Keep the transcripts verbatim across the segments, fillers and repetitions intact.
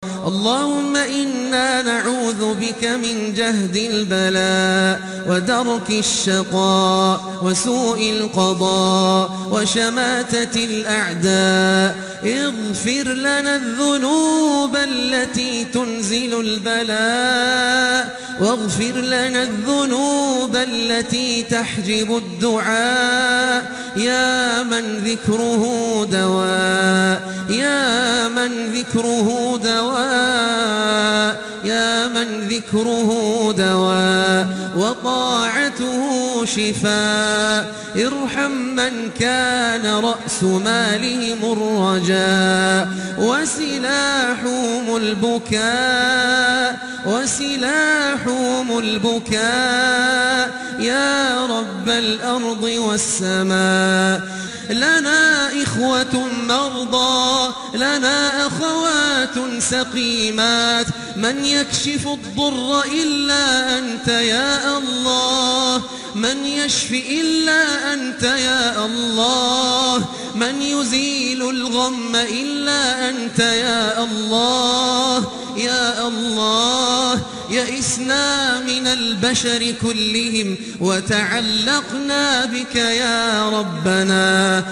اللهم إنا نعوذ بك من جهد البلاء ودرك الشقاء وسوء القضاء وشماتة الأعداء. اغفر لنا الذنوب التي تنزل البلاء، واغفر لنا الذنوب التي تحجب الدعاء، يا من ذكره دواء، يا من ذكره دواء، يا من ذكره دواء وطاعته شفاء. ارحم من كان رأس مالهم الرجاء وسلاحهم البكاء، وسلاحهم البكاء، يا رب الأرض والسماء. لنا إخوة مرضى، لنا أخوات سقيمات، من يكشف الضر إلا أنت يا الله، من يشفي إلا أنت يا الله، من يزيل الغم إلا أنت يا الله، يا الله. يئسنا من البشر كلهم وتعلقنا بك يا ربنا،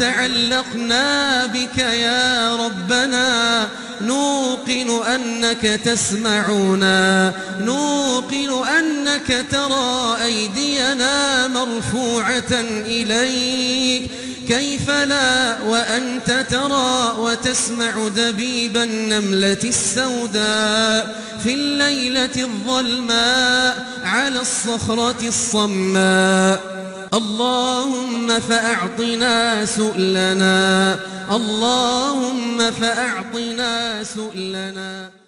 وتعلقنا بك يا ربنا. نوقن أنك تسمعنا، نوقن أنك ترى أيدينا مرفوعة إليك، كيف لا وأنت ترى وتسمع دبيب النملة السوداء في الليلة الظلماء على الصخرة الصماء. اللهم فأعطنا سؤلنا، اللهم فأعطنا سؤلنا.